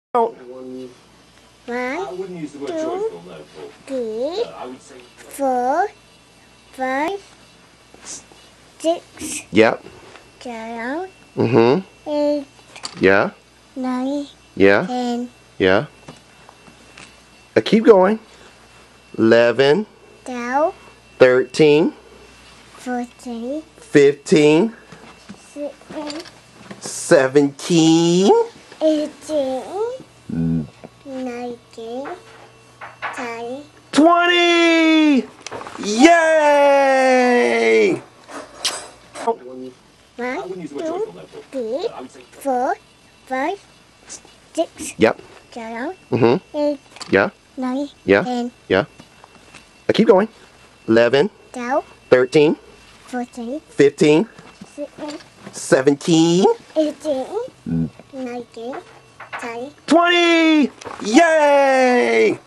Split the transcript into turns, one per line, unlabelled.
One,
I
wouldn't use the word
two,
joyful, no, Paul.
3,
I would say
4, 5, 6,
Yep.
7,
Mm-hmm.
8,
Yeah.
9,
Yeah.
10,
Yeah. Keep going. 11,
12,
13,
14,
15,
16,
17,
18, 19, 20.
20! Yay!
one, I wouldn't use the word
1,
joyful, no, Paul.
2,
I would say
4, 5, 6,
Yep.
7,
Mm-hmm.
8,
Yeah.
9,
Yeah.
10,
Yeah. Keep going. 11,
12,
13,
14,
15,
16,
17,
18, 19, 20.
20! Yay!